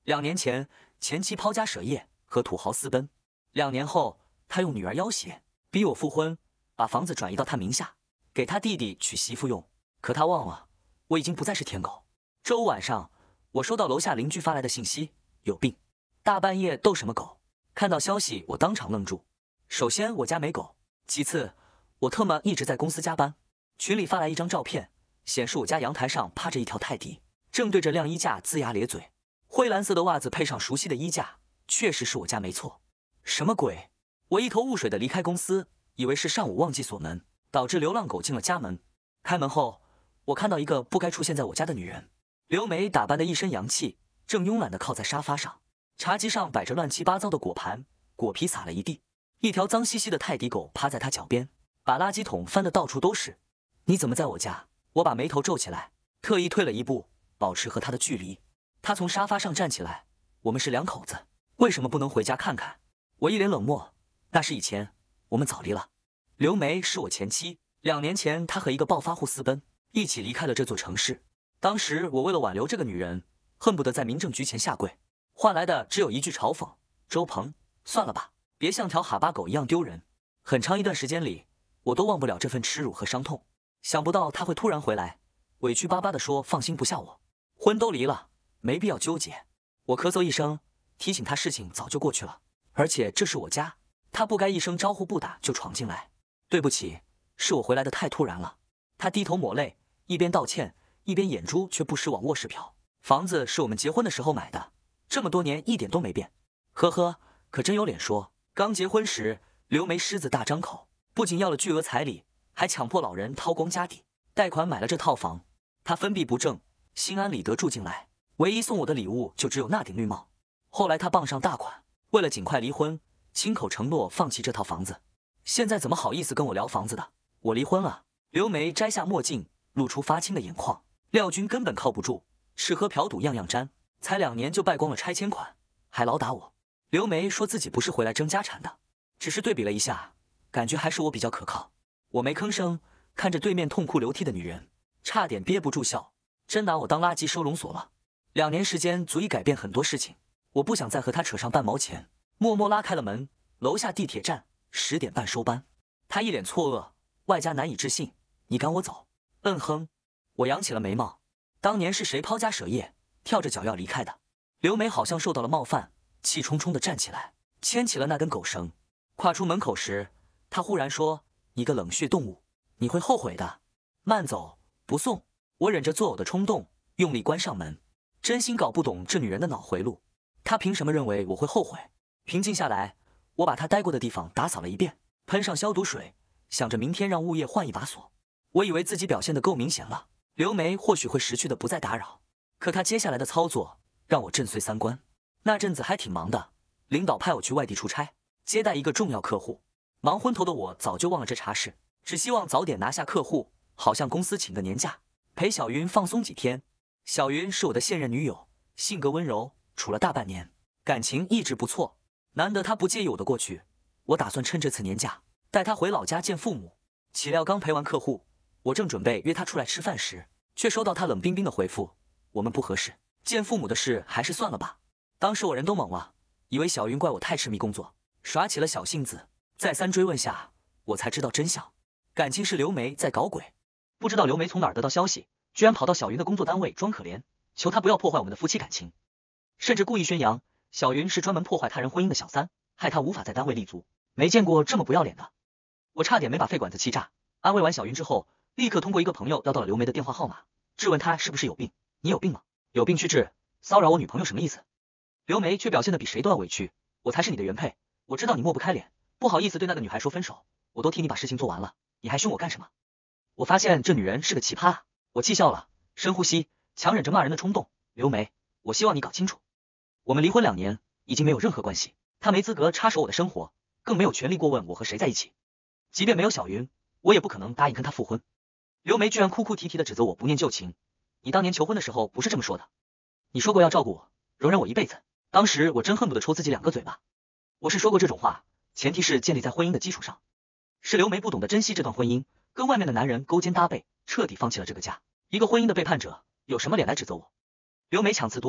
2年前，前妻抛家舍业和土豪私奔，2年后，他用女儿要挟逼我复婚，把房子转移到他名下，给他弟弟娶媳妇用。可他忘了，我已经不再是舔狗。周五晚上，我收到楼下邻居发来的信息，有病，大半夜逗什么狗？看到消息，我当场愣住。首先，我家没狗；其次，我特么一直在公司加班。群里发来一张照片，显示我家阳台上趴着一条泰迪，正对着晾衣架龇牙咧嘴。灰蓝色的袜子配上熟悉的衣架，确实是我家没错。什么鬼？我一头雾水的离开公司，以为是上午忘记锁门，导致流浪狗进了家门。开门后，我看到一个不该出现在我家的女人。刘梅打扮得一身洋气，正慵懒地靠在沙发上，茶几上摆着乱七八糟的果盘，果皮撒了一地。一条脏兮兮的泰迪狗趴在她脚边，把垃圾桶翻得到处都是。你怎么在我家？我把眉头皱起来，特意退了一步，保持和她的距离。她从沙发上站起来，我们是2口子，为什么不能回家看看？我一脸冷漠，那是以前，我们早离了。刘梅是我前妻，2年前她和一个暴发户私奔，一起离开了这座城市。当时我为了挽留这个女人，恨不得在民政局前下跪，换来的只有一句嘲讽：周鹏，算了吧，别像条哈巴狗一样丢人。很长一段时间里，我都忘不了这份耻辱和伤痛。想不到他会突然回来，委屈巴巴地说放心不下我，婚都离了，没必要纠结。我咳嗽一声，提醒他事情早就过去了，而且这是我家，他不该一声招呼不打就闯进来。对不起，是我回来的太突然了。他低头抹泪，一边道歉，一边眼珠却不时往卧室瞟。房子是我们结婚的时候买的，这么多年一点都没变。呵呵，可真有脸说。刚结婚时，刘梅狮子大张口，不仅要了巨额彩礼，还强迫老人掏光家底，贷款买了这套房。他分币不正，心安理得住进来，唯一送我的礼物就只有那顶绿帽。后来他傍上大款，为了尽快离婚，亲口承诺放弃这套房子。现在怎么好意思跟我聊房子的？我离婚了。刘梅摘下墨镜，露出发青的眼眶。廖军根本靠不住，吃喝嫖赌样样沾，才2年就败光了拆迁款，还老打我。刘梅说自己不是回来争家产的，只是对比了一下，感觉还是我比较可靠。我没吭声，看着对面痛哭流涕的女人，差点憋不住笑，真拿我当垃圾收容所了。2年时间足以改变很多事情，我不想再和他扯上半毛钱，默默拉开了门。楼下地铁站10点半收班。他一脸错愕，外加难以置信，你赶我走？哼，我扬起了眉毛。当年是谁抛家舍业，跳着脚要离开的？刘梅好像受到了冒犯，气冲冲地站起来，牵起了那根狗绳。跨出门口时，她忽然说：你个冷血动物，你会后悔的。慢走，不送。我忍着作呕的冲动，用力关上门。真心搞不懂这女人的脑回路，她凭什么认为我会后悔？平静下来，我把她待过的地方打扫了一遍，喷上消毒水，想着明天让物业换一把锁。我以为自己表现得够明显了，刘梅或许会识趣的不再打扰。可她接下来的操作让我震碎3观。那阵子还挺忙的，领导派我去外地出差，接待一个重要客户。忙昏头的我早就忘了这茬事，只希望早点拿下客户，好向公司请个年假，陪小云放松几天。小云是我的现任女友，性格温柔，处了大半年，感情一直不错。难得她不介意我的过去，我打算趁这次年假带她回老家见父母。岂料刚陪完客户，我正准备约她出来吃饭时，却收到她冷冰冰的回复：我们不合适，见父母的事还是算了吧。当时我人都懵了，以为小云怪我太痴迷工作，耍起了小性子。再三追问下，我才知道真相，感情是刘梅在搞鬼。不知道刘梅从哪儿得到消息，居然跑到小云的工作单位装可怜，求她不要破坏我们的夫妻感情，甚至故意宣扬小云是专门破坏他人婚姻的小三，害她无法在单位立足。没见过这么不要脸的。我差点没把肺管子气炸。安慰完小云之后，立刻通过一个朋友要到了刘梅的电话号码，质问她是不是有病。你有病吗？有病去治，骚扰我女朋友什么意思？刘梅却表现得比谁都要委屈，我才是你的原配，我知道你抹不开脸，不好意思对那个女孩说分手，我都替你把事情做完了，你还凶我干什么？我发现这女人是个奇葩，我气笑了，深呼吸，强忍着骂人的冲动。刘梅，我希望你搞清楚，我们离婚2年，已经没有任何关系，她没资格插手我的生活，更没有权利过问我和谁在一起。即便没有小云，我也不可能答应跟她复婚。刘梅居然哭哭啼啼地指责我不念旧情，你当年求婚的时候不是这么说的，你说过要照顾我，容忍我一辈子，当时我真恨不得抽自己2个嘴巴。我是说过这种话，前提是建立在婚姻的基础上。是刘梅不懂得珍惜这段婚姻，跟外面的男人勾肩搭背，彻底放弃了这个家。一个婚姻的背叛者，有什么脸来指责我？刘梅强词夺理，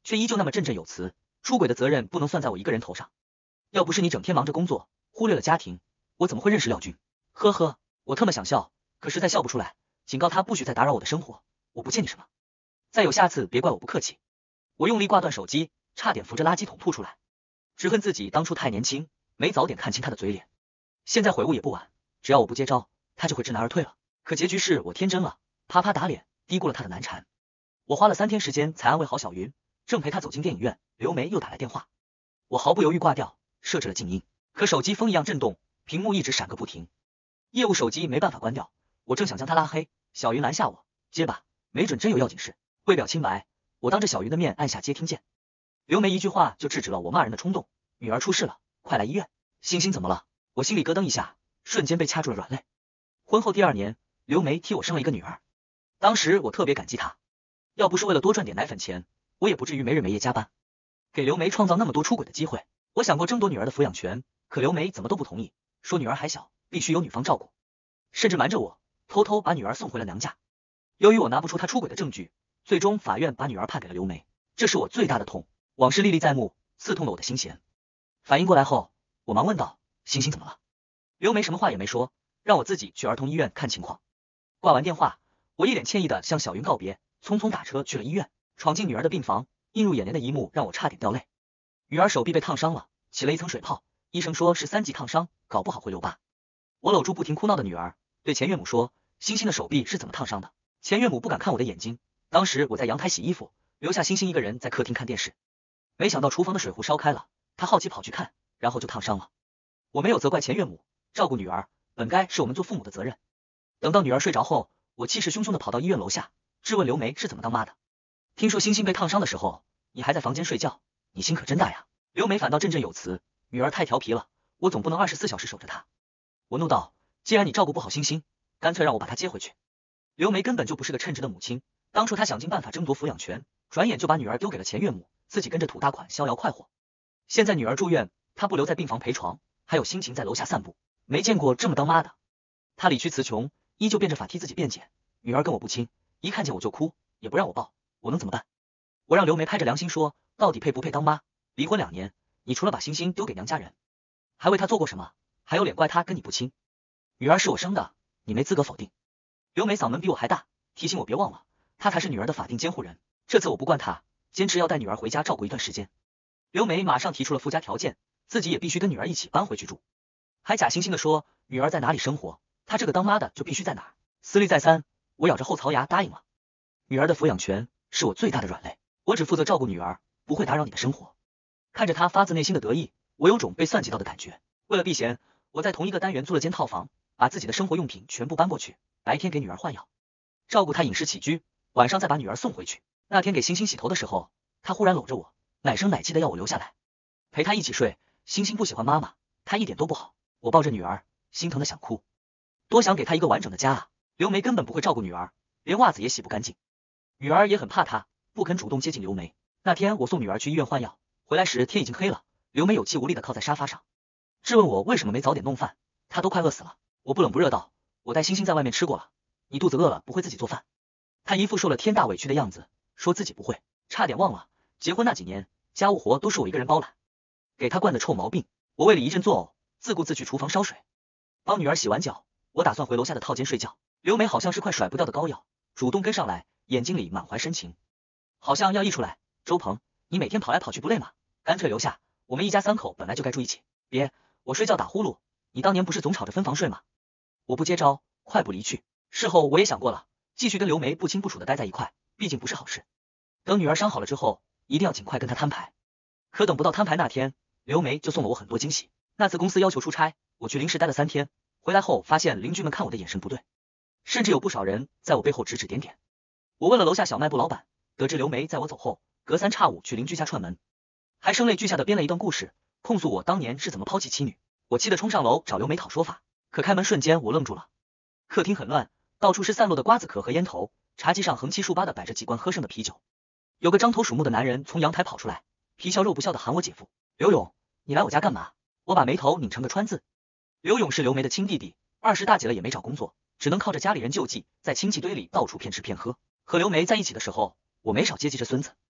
却依旧那么振振有词，出轨的责任不能算在我一个人头上。要不是你整天忙着工作，忽略了家庭，我怎么会认识廖军？呵呵，我特么想笑，可实在笑不出来，警告他不许再打扰我的生活，我不欠你什么。再有下次别怪我不客气。我用力挂断手机，差点扶着垃圾桶吐出来，只恨自己当初太年轻，没早点看清他的嘴脸。现在悔悟也不晚，只要我不接招，他就会知难而退了。可结局是我天真了，啪啪打脸，低估了他的难缠。我花了3天时间才安慰好小云，正陪他走进电影院，刘梅又打来电话，我毫不犹豫挂掉，设置了静音。可手机风一样震动，屏幕一直闪个不停。业务手机没办法关掉，我正想将他拉黑，小云拦下我，接吧，没准真有要紧事。为表清白，我当着小云的面按下接听键。刘梅一句话就制止了我骂人的冲动，女儿出事了，快来医院。星星怎么了？我心里咯噔一下，瞬间被掐住了软肋。婚后第2年，刘梅替我生了一个女儿，当时我特别感激她，要不是为了多赚点奶粉钱，我也不至于没日没夜加班，给刘梅创造那么多出轨的机会。我想过争夺女儿的抚养权，可刘梅怎么都不同意，说女儿还小，必须由女方照顾，甚至瞒着我，偷偷把女儿送回了娘家。由于我拿不出她出轨的证据，最终法院把女儿判给了刘梅，这是我最大的痛，往事历历在目，刺痛了我的心弦。反应过来后，我忙问道：星星怎么了？刘梅什么话也没说，让我自己去儿童医院看情况。挂完电话，我一脸歉意的向小云告别，匆匆打车去了医院。闯进女儿的病房，映入眼帘的一幕让我差点掉泪。女儿手臂被烫伤了，起了一层水泡，医生说是3级烫伤，搞不好会留疤。我搂住不停哭闹的女儿，对前岳母说：星星的手臂是怎么烫伤的？前岳母不敢看我的眼睛，当时我在阳台洗衣服，留下星星一个人在客厅看电视。没想到厨房的水壶烧开了，她好奇跑去看，然后就烫伤了。我没有责怪前岳母，照顾女儿本该是我们做父母的责任。等到女儿睡着后，我气势汹汹的跑到医院楼下，质问刘梅是怎么当妈的。听说星星被烫伤的时候，你还在房间睡觉，你心可真大呀。刘梅反倒振振有词，女儿太调皮了，我总不能24小时守着她。我怒道，既然你照顾不好星星，干脆让我把她接回去。刘梅根本就不是个称职的母亲，当初她想尽办法争夺抚养权，转眼就把女儿丢给了前岳母，自己跟着土大款逍遥快活。现在女儿住院，她不留在病房陪床，还有心情在楼下散步，没见过这么当妈的。她理屈词穷，依旧变着法替自己辩解，女儿跟我不亲，一看见我就哭，也不让我抱，我能怎么办？我让刘梅拍着良心说，到底配不配当妈？离婚2年，你除了把星星丢给娘家人，还为她做过什么？还有脸怪她跟你不亲？女儿是我生的，你没资格否定。刘梅嗓门比我还大，提醒我别忘了，她才是女儿的法定监护人。这次我不惯她，坚持要带女儿回家照顾一段时间。刘梅马上提出了附加条件，自己也必须跟女儿一起搬回去住，还假惺惺的说女儿在哪里生活，她这个当妈的就必须在哪儿。思虑再三，我咬着后槽牙答应了。女儿的抚养权是我最大的软肋，我只负责照顾女儿，不会打扰你的生活。看着她发自内心的得意，我有种被算计到的感觉。为了避嫌，我在同一个单元租了间套房，把自己的生活用品全部搬过去，白天给女儿换药，照顾她饮食起居，晚上再把女儿送回去。那天给星星洗头的时候，她忽然搂着我，奶声奶气的要我留下来陪她一起睡。星星不喜欢妈妈，她一点都不好。我抱着女儿，心疼的想哭，多想给她一个完整的家啊。刘梅根本不会照顾女儿，连袜子也洗不干净。女儿也很怕她，不肯主动接近刘梅。那天我送女儿去医院换药，回来时天已经黑了，刘梅有气无力的靠在沙发上，质问我为什么没早点弄饭，她都快饿死了。我不冷不热道，我带星星在外面吃过了，你肚子饿了不会自己做饭。她一副受了天大委屈的样子，说自己不会，差点忘了，结婚那几年家务活都是我一个人包揽，给她惯的臭毛病。我胃里一阵作呕，自顾自去厨房烧水，帮女儿洗完脚，我打算回楼下的套间睡觉。刘梅好像是快甩不掉的膏药，主动跟上来，眼睛里满怀深情，好像要溢出来。周鹏，你每天跑来跑去不累吗？干脆留下，我们一家3口本来就该住一起。别，我睡觉打呼噜，你当年不是总吵着分房睡吗？我不接招，快步离去。事后我也想过了，继续跟刘梅不清不楚的待在一块，毕竟不是好事。等女儿伤好了之后，一定要尽快跟她摊牌。可等不到摊牌那天，刘梅就送了我很多惊喜。那次公司要求出差，我去临时待了3天，回来后发现邻居们看我的眼神不对，甚至有不少人在我背后指指点点。我问了楼下小卖部老板，得知刘梅在我走后，隔3差5去邻居家串门，还声泪俱下的编了一段故事，控诉我当年是怎么抛弃妻女。我气得冲上楼找刘梅讨说法，可开门瞬间我愣住了。客厅很乱，到处是散落的瓜子壳和烟头，茶几上横七竖八的摆着几罐喝剩的啤酒。有个獐头鼠目的男人从阳台跑出来，皮笑肉不笑的喊我姐夫。刘勇，你来我家干嘛？我把眉头拧成个川字。刘勇是刘梅的亲弟弟，20大几了也没找工作，只能靠着家里人救济，在亲戚堆里到处骗吃骗喝。和刘梅在一起的时候，我没少接济这孙子。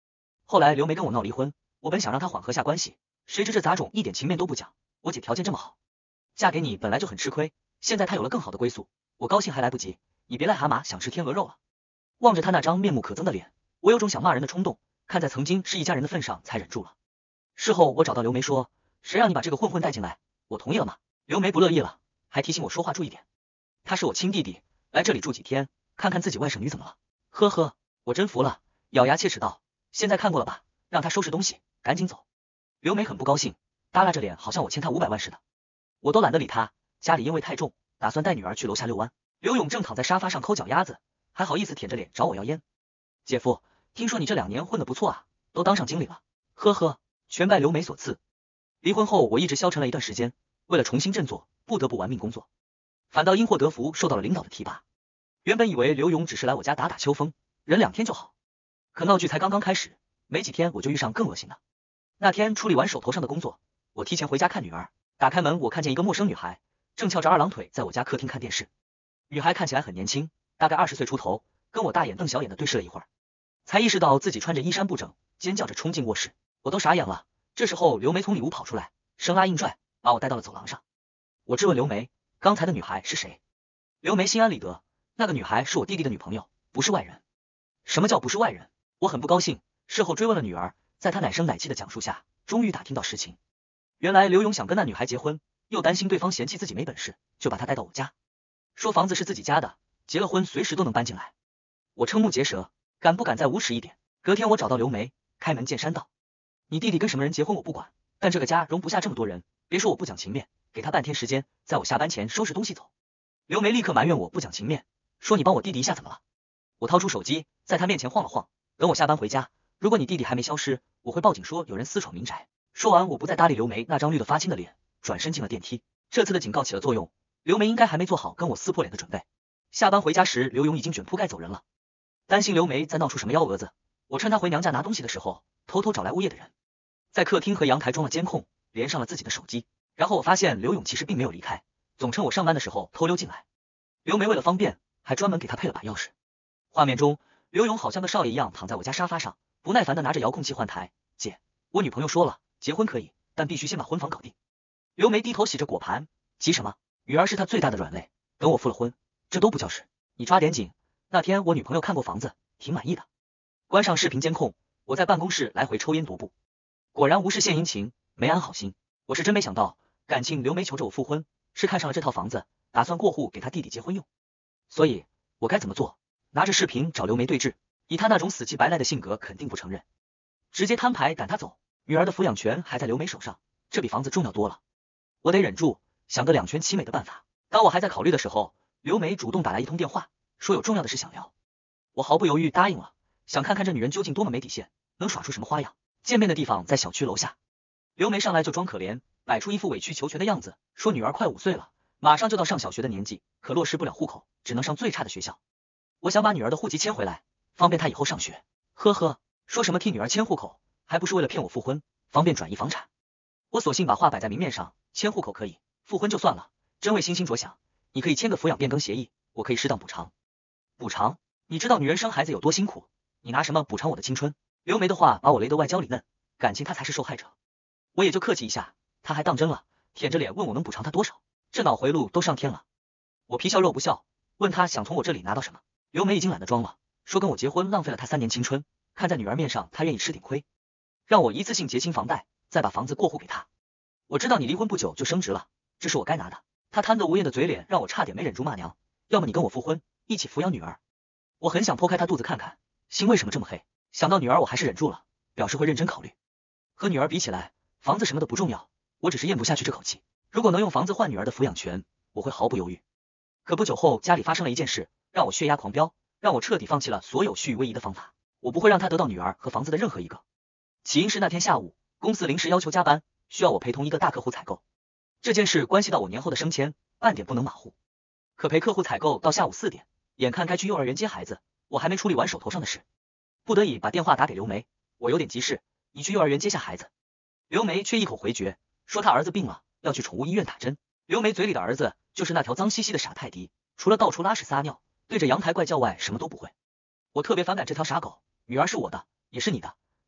后来刘梅跟我闹离婚，我本想让她缓和下关系，谁知这杂种一点情面都不讲。我姐条件这么好，嫁给你本来就很吃亏，现在她有了更好的归宿，我高兴还来不及，你别癞蛤蟆想吃天鹅肉了。望着她那张面目可憎的脸，我有种想骂人的冲动，看在曾经是一家人的份上才忍住了。事后我找到刘梅说，谁让你把这个混混带进来？我同意了吗？刘梅不乐意了，还提醒我说话注意点。他是我亲弟弟，来这里住几天，看看自己外甥女怎么了。呵呵，我真服了，咬牙切齿道，现在看过了吧，让他收拾东西，赶紧走。刘梅很不高兴，耷拉着脸，好像我欠她500万似的。我都懒得理她，家里烟味太重，打算带女儿去楼下遛弯。刘勇正躺在沙发上抠脚丫子，还好意思舔着脸找我要烟。姐夫，听说你这2年混得不错啊，都当上经理了。呵呵，全拜刘梅所赐。离婚后我一直消沉了一段时间，为了重新振作，不得不玩命工作，反倒因祸得福，受到了领导的提拔。原本以为刘勇只是来我家打打秋风，忍2天就好，可闹剧才刚刚开始，没几天我就遇上更恶心的。那天处理完手头上的工作，我提前回家看女儿，打开门我看见一个陌生女孩，正翘着2郎腿在我家客厅看电视。女孩看起来很年轻，大概20岁出头，跟我大眼瞪小眼的对视了一会儿，才意识到自己穿着衣衫不整，尖叫着冲进卧室，我都傻眼了。这时候刘梅从里屋跑出来，生拉硬拽把我带到了走廊上。我质问刘梅，刚才的女孩是谁？刘梅心安理得，那个女孩是我弟弟的女朋友，不是外人。什么叫不是外人？我很不高兴，事后追问了女儿，在她奶声奶气的讲述下，终于打听到实情。原来刘勇想跟那女孩结婚，又担心对方嫌弃自己没本事，就把她带到我家，说房子是自己家的，结了婚随时都能搬进来。我瞠目结舌，敢不敢再无耻一点？隔天我找到刘梅，开门见山道，你弟弟跟什么人结婚我不管，但这个家容不下这么多人，别说我不讲情面，给他半天时间，在我下班前收拾东西走。刘梅立刻埋怨我不讲情面，说你帮我弟弟一下怎么了？我掏出手机，在他面前晃了晃，等我下班回家，如果你弟弟还没消失，我会报警说有人私闯民宅。说完，我不再搭理刘梅那张绿得发青的脸，转身进了电梯。这次的警告起了作用，刘梅应该还没做好跟我撕破脸的准备。下班回家时，刘勇已经卷铺盖走人了。担心刘梅再闹出什么幺蛾子，我趁她回娘家拿东西的时候，偷偷找来物业的人，在客厅和阳台装了监控，连上了自己的手机。然后我发现刘勇其实并没有离开，总趁我上班的时候偷溜进来。刘梅为了方便，还专门给他配了把钥匙。画面中，刘勇好像个少爷一样躺在我家沙发上，不耐烦的拿着遥控器换台。姐，我女朋友说了，结婚可以，但必须先把婚房搞定。刘梅低头洗着果盘，急什么？女儿是她最大的软肋，等我复了婚，这都不叫事。你抓点紧，那天我女朋友看过房子，挺满意的。关上视频监控，我在办公室来回抽烟踱步，果然无事献殷勤，没安好心。我是真没想到，感情刘梅求着我复婚，是看上了这套房子，打算过户给她弟弟结婚用。所以我该怎么做？拿着视频找刘梅对峙，以她那种死乞白赖的性格，肯定不承认，直接摊牌赶她走。女儿的抚养权还在刘梅手上，这比房子重要多了。我得忍住，想个2全其美的办法。当我还在考虑的时候，刘梅主动打来一通电话，说有重要的事想聊。我毫不犹豫答应了，想看看这女人究竟多么没底线，能耍出什么花样。见面的地方在小区楼下。刘梅上来就装可怜，摆出一副委曲求全的样子，说女儿快5岁了，马上就到上小学的年纪，可落实不了户口，只能上最差的学校。我想把女儿的户籍迁回来，方便她以后上学。呵呵，说什么替女儿迁户口，还不是为了骗我复婚，方便转移房产。我索性把话摆在明面上，迁户口可以，复婚就算了。真为星星着想，你可以签个抚养变更协议，我可以适当补偿。补偿？你知道女人生孩子有多辛苦，你拿什么补偿我的青春？刘梅的话把我雷得外焦里嫩，感情她才是受害者。我也就客气一下，她还当真了，舔着脸问我能补偿她多少，这脑回路都上天了。我皮笑肉不笑，问她想从我这里拿到什么。刘梅已经懒得装了，说跟我结婚浪费了她3年青春，看在女儿面上，她愿意吃点亏，让我一次性结清房贷，再把房子过户给她。我知道你离婚不久就升职了，这是我该拿的。她贪得无厌的嘴脸让我差点没忍住骂娘，要么你跟我复婚，一起抚养女儿。我很想剖开她肚子看看，心为什么这么黑，想到女儿我还是忍住了，表示会认真考虑。和女儿比起来，房子什么的不重要，我只是咽不下去这口气。如果能用房子换女儿的抚养权，我会毫不犹豫。可不久后家里发生了一件事，让我血压狂飙，让我彻底放弃了所有虚与委蛇的方法。我不会让她得到女儿和房子的任何一个。起因是那天下午，公司临时要求加班，需要我陪同一个大客户采购。这件事关系到我年后的升迁，半点不能马虎。可陪客户采购到下午4点，眼看该去幼儿园接孩子，我还没处理完手头上的事，不得已把电话打给刘梅，我有点急事，你去幼儿园接下孩子。刘梅却一口回绝，说她儿子病了，要去宠物医院打针。刘梅嘴里的儿子就是那条脏兮兮的傻泰迪，除了到处拉屎撒尿，对着阳台怪叫外什么都不会。我特别反感这条傻狗，女儿是我的，也是你的，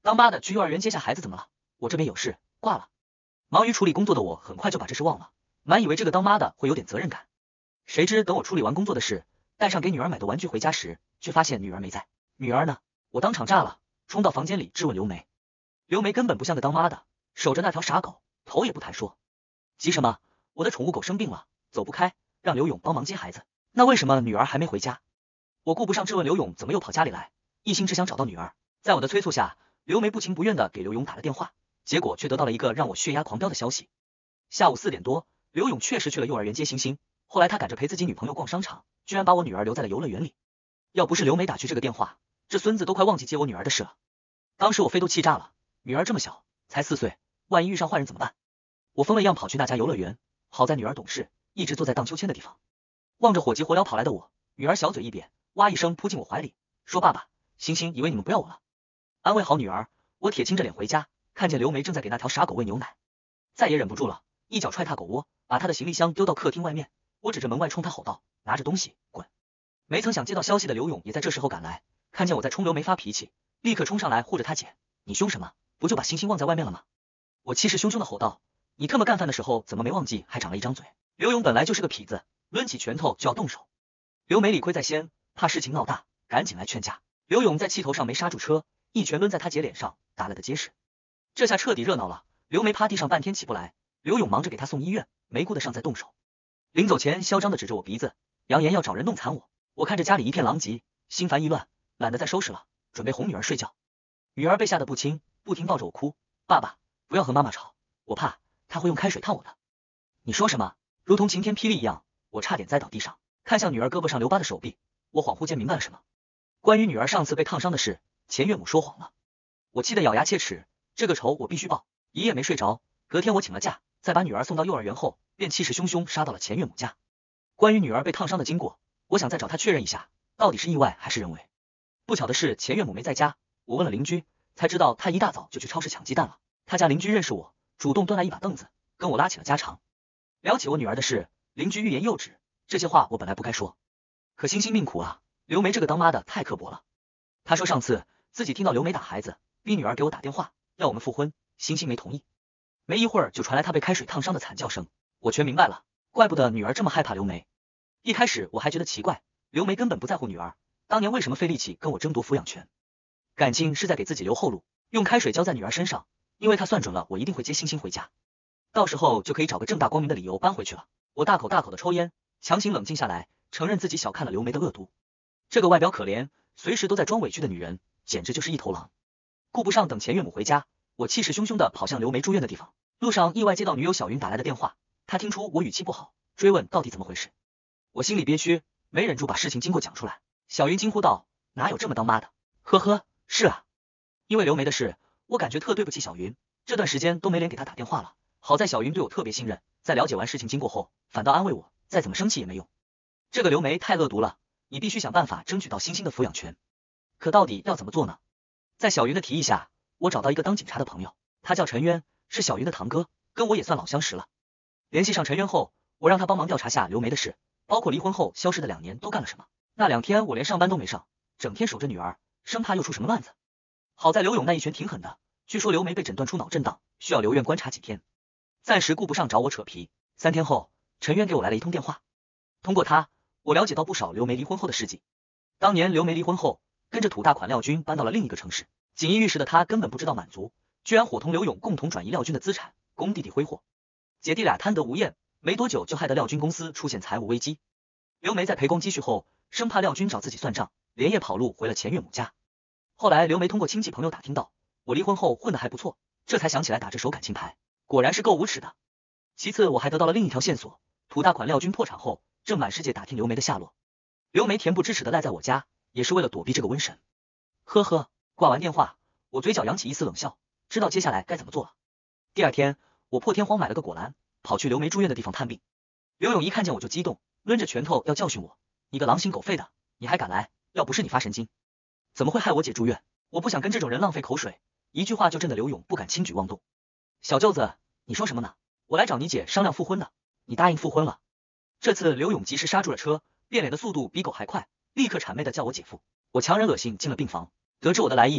当妈的去幼儿园接下孩子怎么了？我这边有事，挂了。忙于处理工作的我很快就把这事忘了，满以为这个当妈的会有点责任感。谁知等我处理完工作的事，带上给女儿买的玩具回家时，却发现女儿没在。女儿呢？我当场炸了，冲到房间里质问刘梅。刘梅根本不像个当妈的，守着那条傻狗，头也不抬说：急什么？我的宠物狗生病了，走不开，让刘勇帮忙接孩子。那为什么女儿还没回家？我顾不上质问刘勇怎么又跑家里来，一心只想找到女儿。在我的催促下，刘梅不情不愿地给刘勇打了电话，结果却得到了一个让我血压狂飙的消息。下午4点多，刘勇确实去了幼儿园接星星，后来他赶着陪自己女朋友逛商场，居然把我女儿留在了游乐园里。要不是刘梅打去这个电话，这孙子都快忘记接我女儿的事了。当时我非都气炸了，女儿这么小，才4岁，万一遇上坏人怎么办？我疯了一样跑去那家游乐园，好在女儿懂事，一直坐在荡秋千的地方。望着火急火燎跑来的我，女儿小嘴一扁，哇一声扑进我怀里，说爸爸，星星以为你们不要我了。安慰好女儿，我铁青着脸回家，看见刘梅正在给那条傻狗喂牛奶，再也忍不住了，一脚踹踏狗窝，把她的行李箱丢到客厅外面。我指着门外冲她吼道：拿着东西滚！没曾想接到消息的刘勇也在这时候赶来，看见我在冲刘梅发脾气，立刻冲上来护着她姐，你凶什么？不就把星星忘在外面了吗？我气势汹汹的吼道，你特么干饭的时候怎么没忘记还长了一张嘴？刘勇本来就是个痞子，抡起拳头就要动手。刘梅理亏在先，怕事情闹大，赶紧来劝架。刘勇在气头上没刹住车，一拳抡在他姐脸上，打了个结实。这下彻底热闹了，刘梅趴地上半天起不来，刘勇忙着给她送医院，没顾得上再动手。临走前嚣张的指着我鼻子，扬言要找人弄残我。我看着家里一片狼藉，心烦意乱，懒得再收拾了，准备哄女儿睡觉。女儿被吓得不轻，不停抱着我哭，爸爸，不要和妈妈吵，我怕她会用开水烫我的。你说什么？如同晴天霹雳一样，我差点栽倒地上，看向女儿胳膊上留疤的手臂，我恍惚间明白了什么。关于女儿上次被烫伤的事，前岳母说谎了。我气得咬牙切齿，这个仇我必须报。一夜没睡着，隔天我请了假，在把女儿送到幼儿园后，便气势汹汹杀到了前岳母家。关于女儿被烫伤的经过，我想再找她确认一下，到底是意外还是人为。不巧的是前岳母没在家，我问了邻居，才知道她一大早就去超市抢鸡蛋了。她家邻居认识我，主动端来一把凳子，跟我拉起了家常。聊起我女儿的事，邻居欲言又止，这些话我本来不该说，可星星命苦啊，刘梅这个当妈的太刻薄了。她说上次自己听到刘梅打孩子，逼女儿给我打电话，要我们复婚，星星没同意。没一会儿就传来她被开水烫伤的惨叫声，我全明白了，怪不得女儿这么害怕刘梅。一开始我还觉得奇怪，刘梅根本不在乎女儿，当年为什么费力气跟我争夺抚养权？感情是在给自己留后路，用开水浇在女儿身上，因为她算准了我一定会接星星回家，到时候就可以找个正大光明的理由搬回去了。我大口大口的抽烟，强行冷静下来，承认自己小看了刘梅的恶毒。这个外表可怜，随时都在装委屈的女人，简直就是一头狼。顾不上等前岳母回家，我气势汹汹的跑向刘梅住院的地方。路上意外接到女友小云打来的电话，她听出我语气不好，追问到底怎么回事。我心里憋屈，没忍住把事情经过讲出来。小云惊呼道：哪有这么当妈的？呵呵，是啊，因为刘梅的事，我感觉特对不起小云，这段时间都没脸给她打电话了。好在小云对我特别信任，在了解完事情经过后，反倒安慰我，再怎么生气也没用。这个刘梅太恶毒了，你必须想办法争取到星星的抚养权。可到底要怎么做呢？在小云的提议下，我找到一个当警察的朋友，他叫陈渊，是小云的堂哥，跟我也算老相识了。联系上陈渊后，我让他帮忙调查下刘梅的事，包括离婚后消失的2年都干了什么。那2天我连上班都没上，整天守着女儿，生怕又出什么乱子。好在刘勇那一拳挺狠的，据说刘梅被诊断出脑震荡，需要留院观察几天，暂时顾不上找我扯皮。3天后，陈渊给我来了一通电话，通过他，我了解到不少刘梅离婚后的事迹。当年刘梅离婚后，跟着土大款廖军搬到了另一个城市，锦衣玉食的他根本不知道满足，居然伙同刘勇共同转移廖军的资产，供弟弟挥霍。姐弟俩贪得无厌，没多久就害得廖军公司出现财务危机。刘梅在赔光积蓄后，生怕廖军找自己算账，连夜跑路回了前岳母家。后来刘梅通过亲戚朋友打听到我离婚后混得还不错，这才想起来打这手感情牌，果然是够无耻的。其次我还得到了另一条线索，土大款廖军破产后，正满世界打听刘梅的下落。刘梅恬不知耻的赖在我家，也是为了躲避这个瘟神。呵呵，挂完电话，我嘴角扬起一丝冷笑，知道接下来该怎么做了。第2天，我破天荒买了个果篮，跑去刘梅住院的地方探病。刘勇一看见我就激动，抡着拳头要教训我，你个狼心狗肺的，你还敢来？要不是你发神经，怎么会害我姐住院？我不想跟这种人浪费口水，一句话就震得刘勇不敢轻举妄动。小舅子，你说什么呢？我来找你姐商量复婚的，你答应复婚了。这次刘勇及时刹住了车，变脸的速度比狗还快，立刻谄媚的叫我姐夫。我强忍恶心进了病房，得知我的来意，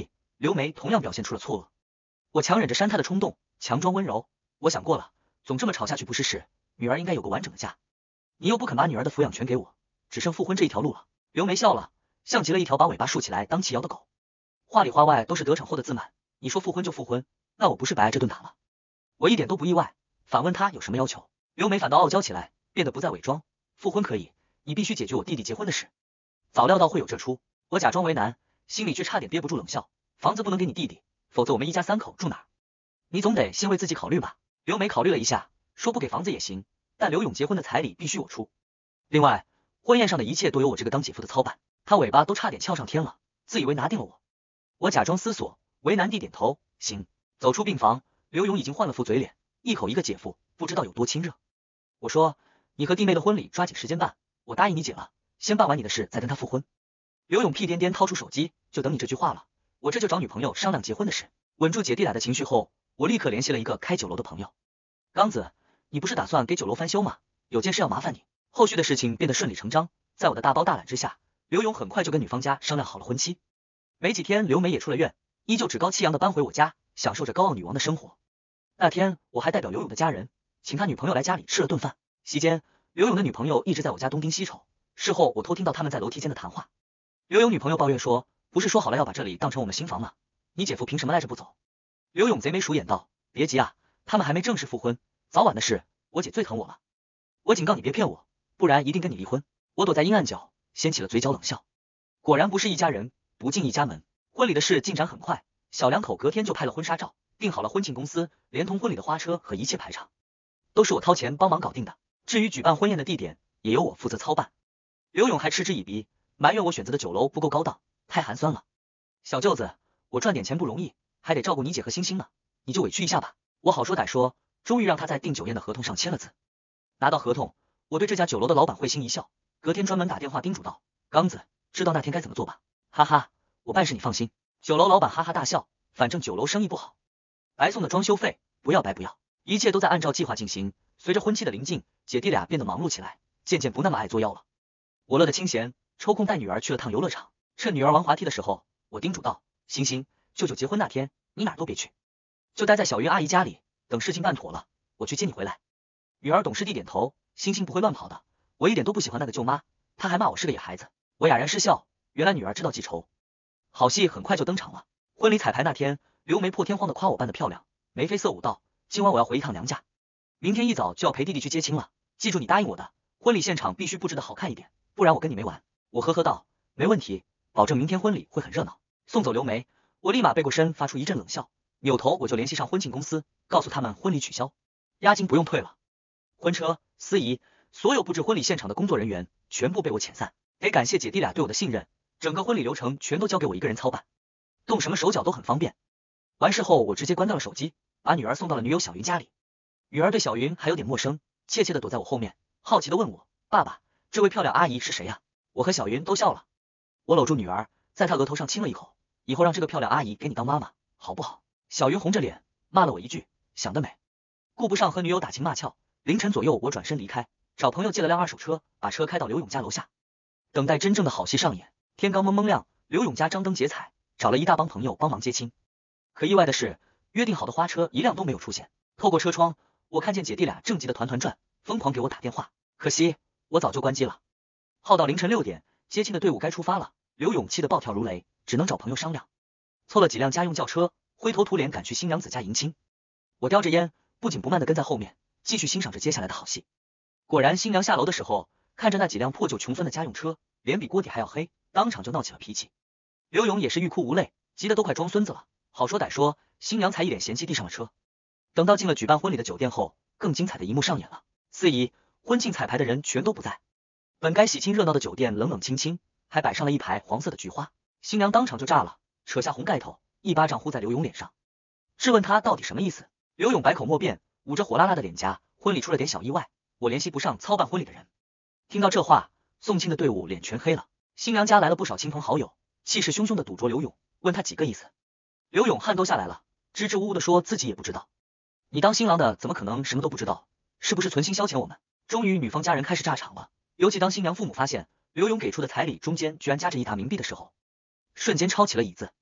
刘梅同样表现出了错愕。我强忍着扇她的冲动，强装温柔。我想过了，总这么吵下去不是事，女儿应该有个完整的家。你又不肯把女儿的抚养权给我，只剩复婚这一条路了。刘梅笑了，像极了一条把尾巴竖起来当旗摇的狗，话里话外都是得逞后的自满。你说复婚就复婚，那我不是白挨这顿打了？我一点都不意外，反问她有什么要求。刘梅反倒傲娇起来，变得不再伪装。复婚可以，你必须解决我弟弟结婚的事。早料到会有这出，我假装为难，心里却差点憋不住冷笑。房子不能给你弟弟，否则我们一家三口住哪儿？你总得先为自己考虑吧。刘梅考虑了一下，说不给房子也行，但刘勇结婚的彩礼必须我出。另外，婚宴上的一切都由我这个当姐夫的操办。他尾巴都差点翘上天了，自以为拿定了我。我假装思索，为难地点头，行。走出病房，刘勇已经换了副嘴脸，一口一个姐夫，不知道有多亲热。我说，你和弟妹的婚礼抓紧时间办，我答应你姐了，先办完你的事再跟他复婚。刘勇屁颠颠掏出手机，就等你这句话了。我这就找女朋友商量结婚的事。稳住姐弟俩的情绪后，我立刻联系了一个开酒楼的朋友。刚子，你不是打算给酒楼翻修吗？有件事要麻烦你。后续的事情变得顺理成章，在我的大包大揽之下，刘勇很快就跟女方家商量好了婚期。没几天，刘梅也出了院，依旧趾高气扬的搬回我家，享受着高傲女王的生活。那天我还代表刘勇的家人，请他女朋友来家里吃了顿饭。席间，刘勇的女朋友一直在我家东盯西瞅。事后我偷听到他们在楼梯间的谈话。刘勇女朋友抱怨说，不是说好了要把这里当成我们新房吗？你姐夫凭什么赖着不走？刘勇贼眉鼠眼道，别急啊，他们还没正式复婚，早晚的事，我姐最疼我了。我警告你别骗我，不然一定跟你离婚。我躲在阴暗角，掀起了嘴角冷笑。果然不是一家人，不进一家门。婚礼的事进展很快，小两口隔天就拍了婚纱照，订好了婚庆公司，连同婚礼的花车和一切排场，都是我掏钱帮忙搞定的。至于举办婚宴的地点，也由我负责操办。刘勇还嗤之以鼻，埋怨我选择的酒楼不够高档，太寒酸了。小舅子，我赚点钱不容易，还得照顾你姐和星星呢，你就委屈一下吧。我好说歹说，终于让他在订酒宴的合同上签了字。拿到合同，我对这家酒楼的老板会心一笑，隔天专门打电话叮嘱道，刚子，知道那天该怎么做吧？哈哈，我办事你放心。酒楼老板哈哈大笑，反正酒楼生意不好，白送的装修费不要白不要。一切都在按照计划进行。随着婚期的临近，姐弟俩变得忙碌起来，渐渐不那么爱作妖了。我乐得清闲，抽空带女儿去了趟游乐场。趁女儿玩滑梯的时候，我叮嘱道，星星，舅舅结婚那天你哪儿都别去，就待在小云阿姨家里，等事情办妥了，我去接你回来。女儿懂事地点头，星星不会乱跑的。我一点都不喜欢那个舅妈，她还骂我是个野孩子。我哑然失笑，原来女儿知道记仇。好戏很快就登场了。婚礼彩排那天，刘梅破天荒的夸我办得漂亮，眉飞色舞道，今晚我要回一趟娘家，明天一早就要陪弟弟去接亲了，记住你答应我的，婚礼现场必须布置的好看一点，不然我跟你没完。我呵呵道，没问题，保证明天婚礼会很热闹。送走刘梅，我立马背过身发出一阵冷笑，扭头我就联系上婚庆公司，告诉他们婚礼取消，押金不用退了。婚车、司仪，所有布置婚礼现场的工作人员全部被我遣散，得感谢姐弟俩对我的信任，整个婚礼流程全都交给我一个人操办，动什么手脚都很方便。完事后我直接关掉了手机，把女儿送到了女友小云家里。女儿对小云还有点陌生，怯怯的躲在我后面，好奇的问我，爸爸，这位漂亮阿姨是谁呀？我和小云都笑了。我搂住女儿，在她额头上亲了一口，以后让这个漂亮阿姨给你当妈妈，好不好？小云红着脸骂了我一句，想得美。顾不上和女友打情骂俏，凌晨左右我转身离开，找朋友借了辆二手车，把车开到刘勇家楼下，等待真正的好戏上演。天刚蒙蒙亮，刘勇家张灯结彩，找了一大帮朋友帮忙接亲。可意外的是，约定好的花车一辆都没有出现。透过车窗，我看见姐弟俩正急得团团转，疯狂给我打电话，可惜我早就关机了。耗到凌晨6点，接亲的队伍该出发了，刘勇气得暴跳如雷，只能找朋友商量，凑了几辆家用轿车，灰头土脸赶去新娘子家迎亲。我叼着烟，不紧不慢地跟在后面，继续欣赏着接下来的好戏。果然，新娘下楼的时候，看着那几辆破旧穷分的家用车，脸比锅底还要黑，当场就闹起了脾气。刘勇也是欲哭无泪，急得都快装孙子了。好说歹说，新娘才一脸嫌弃地上了车。等到进了举办婚礼的酒店后，更精彩的一幕上演了。司仪、婚庆彩排的人全都不在，本该喜庆热闹的酒店冷冷清清，还摆上了一排黄色的菊花。新娘当场就炸了，扯下红盖头，一巴掌呼在刘勇脸上，质问他到底什么意思。刘勇百口莫辩，捂着火辣辣的脸颊，婚礼出了点小意外，我联系不上操办婚礼的人。听到这话，送亲的队伍脸全黑了。新娘家来了不少亲朋好友，气势汹汹的堵着刘勇，问他几个意思。刘勇汗都下来了，支支吾吾的说自己也不知道。你当新郎的怎么可能什么都不知道？是不是存心消遣我们？终于女方家人开始炸场了，尤其当新娘父母发现刘勇给出的彩礼中间居然夹着1沓冥币的时候，瞬间抄起了椅子。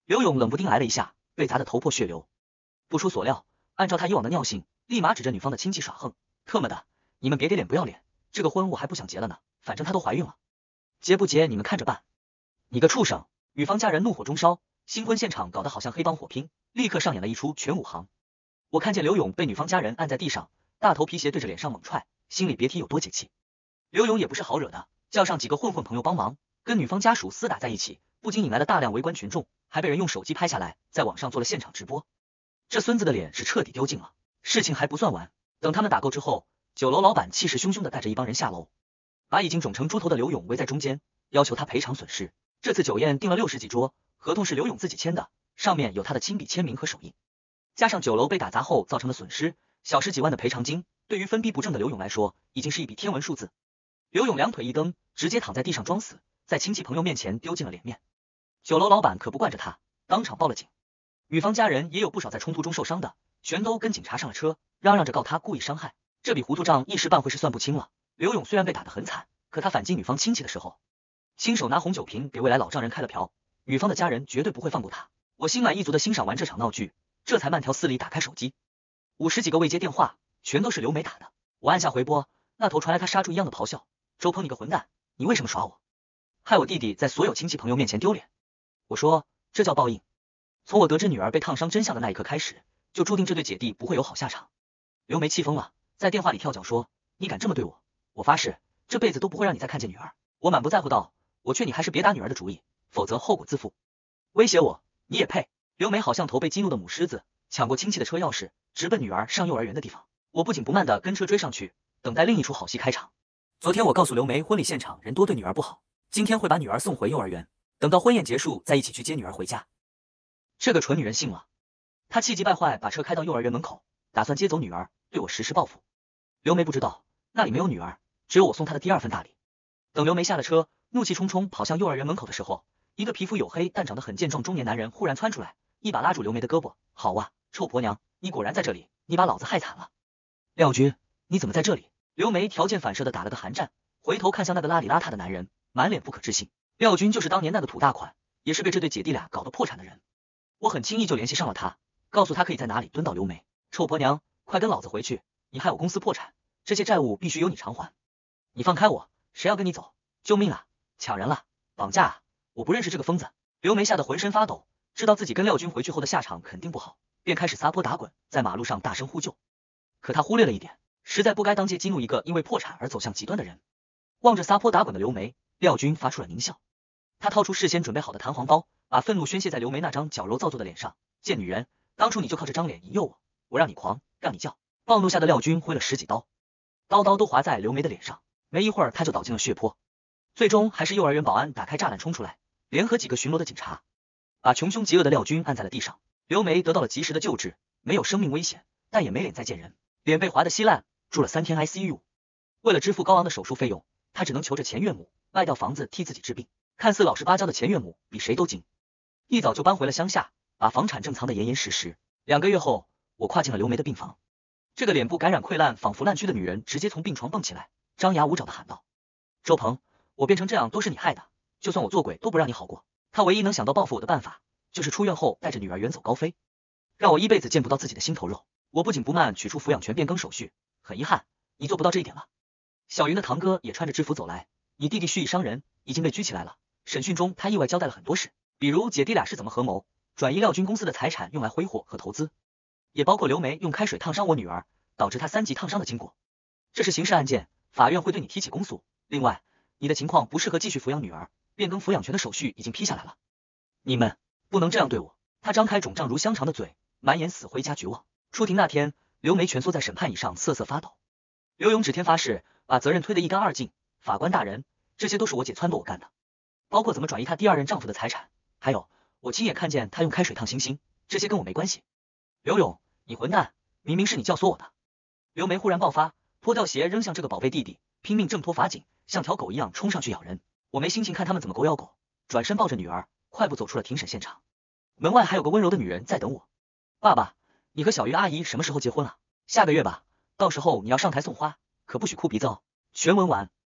刘勇冷不丁挨了一下，被砸得头破血流。不出所料，按照他以往的尿性，立马指着女方的亲戚耍横，特么的，你们别给脸不要脸，这个婚我还不想结了呢，反正她都怀孕了，结不结你们看着办。你个畜生！女方家人怒火中烧，新婚现场搞得好像黑帮火拼，立刻上演了一出全武行。我看见刘勇被女方家人按在地上，大头皮鞋对着脸上猛踹，心里别提有多解气。刘勇也不是好惹的，叫上几个混混朋友帮忙，跟女方家属厮打在一起，不仅引来了大量围观群众，还被人用手机拍下来，在网上做了现场直播。这孙子的脸是彻底丢尽了。事情还不算完，等他们打够之后，酒楼老板气势汹汹的带着一帮人下楼，把已经肿成猪头的刘勇围在中间，要求他赔偿损失。这次酒宴订了60几桌，合同是刘勇自己签的，上面有他的亲笔签名和手印，加上酒楼被打砸后造成的损失，小10几万的赔偿金，对于分逼不正的刘勇来说，已经是一笔天文数字。刘勇两腿一蹬，直接躺在地上装死，在亲戚朋友面前丢尽了脸面。酒楼老板可不惯着他，当场报了警。女方家人也有不少在冲突中受伤的，全都跟警察上了车，嚷嚷着告他故意伤害。这笔糊涂账一时半会是算不清了。刘勇虽然被打得很惨，可他反击女方亲戚的时候，亲手拿红酒瓶给未来老丈人开了瓢，女方的家人绝对不会放过他。我心满意足的欣赏完这场闹剧，这才慢条斯理打开手机，50几个未接电话全都是刘梅打的。我按下回拨，那头传来他杀猪一样的咆哮：周鹏你个混蛋，你为什么耍我？害我弟弟在所有亲戚朋友面前丢脸。我说这叫报应。从我得知女儿被烫伤真相的那一刻开始，就注定这对姐弟不会有好下场。刘梅气疯了，在电话里跳脚说：你敢这么对我，我发誓这辈子都不会让你再看见女儿。我满不在乎道：我劝你还是别打女儿的主意，否则后果自负。威胁我，你也配？刘梅好像头被激怒的母狮子，抢过亲戚的车钥匙，直奔女儿上幼儿园的地方。我不紧不慢的跟车追上去，等待另一出好戏开场。昨天我告诉刘梅，婚礼现场人多对女儿不好，今天会把女儿送回幼儿园，等到婚宴结束再一起去接女儿回家。这个蠢女人信了，她气急败坏，把车开到幼儿园门口，打算接走女儿，对我实施报复。刘梅不知道那里没有女儿，只有我送她的第2份大礼。等刘梅下了车，怒气冲冲跑向幼儿园门口的时候，一个皮肤黝黑但长得很健壮中年男人忽然窜出来，一把拉住刘梅的胳膊：好啊，臭婆娘，你果然在这里，你把老子害惨了。廖军，你怎么在这里？刘梅条件反射的打了个寒战，回头看向那个邋里邋遢的男人，满脸不可置信。廖军就是当年那个土大款，也是被这对姐弟俩搞得破产的人。我很轻易就联系上了他，告诉他可以在哪里蹲到刘梅。臭婆娘，快跟老子回去，你害我公司破产，这些债务必须由你偿还。你放开我，谁要跟你走？救命啊！抢人了，绑架啊！我不认识这个疯子。刘梅吓得浑身发抖，知道自己跟廖军回去后的下场肯定不好，便开始撒泼打滚，在马路上大声呼救。可他忽略了一点，实在不该当街激怒一个因为破产而走向极端的人。望着撒泼打滚的刘梅，廖军发出了狞笑。他掏出事先准备好的弹簧刀，把愤怒宣泄在刘梅那张矫揉造作的脸上。贱女人，当初你就靠这张脸引诱我，我让你狂，让你叫。暴怒下的廖军挥了10几刀，刀刀都划在刘梅的脸上，没一会儿他就倒进了血泊。最终还是幼儿园保安打开栅栏冲出来，联合几个巡逻的警察，把穷凶极恶的廖军按在了地上。刘梅得到了及时的救治，没有生命危险，但也没脸再见人，脸被划得稀烂，住了3天 ICU。为了支付高昂的手术费用，他只能求着前岳母卖掉房子替自己治病。看似老实巴交的前岳母比谁都精，一早就搬回了乡下，把房产证藏得严严实实。2个月后，我跨进了刘梅的病房。这个脸部感染溃烂、仿佛烂蛆的女人直接从病床蹦起来，张牙舞爪的喊道：周鹏，我变成这样都是你害的，就算我做鬼都不让你好过。他唯一能想到报复我的办法，就是出院后带着女儿远走高飞，让我一辈子见不到自己的心头肉。我不紧不慢取出抚养权变更手续，很遗憾，你做不到这一点了。小云的堂哥也穿着制服走来，你弟弟蓄意伤人，已经被拘起来了。审讯中，他意外交代了很多事，比如姐弟俩是怎么合谋转移廖军公司的财产用来挥霍和投资，也包括刘梅用开水烫伤我女儿，导致她3级烫伤的经过。这是刑事案件，法院会对你提起公诉。另外，你的情况不适合继续抚养女儿，变更抚养权的手续已经批下来了。你们不能这样对我。他张开肿胀如香肠的嘴，满眼死灰加绝望。出庭那天，刘梅蜷缩在审判椅上瑟瑟发抖。刘勇指天发誓，把责任推得一干二净。法官大人，这些都是我姐撺掇我干的。包括怎么转移她第2任丈夫的财产，还有我亲眼看见她用开水烫星星，这些跟我没关系。刘勇，你混蛋，明明是你教唆我的。刘梅忽然爆发，脱掉鞋扔向这个宝贝弟弟，拼命挣脱法警，像条狗一样冲上去咬人。我没心情看他们怎么狗咬狗，转身抱着女儿，快步走出了庭审现场。门外还有个温柔的女人在等我。爸爸，你和小鱼阿姨什么时候结婚啊？下个月吧，到时候你要上台送花，可不许哭鼻子哦。全文完。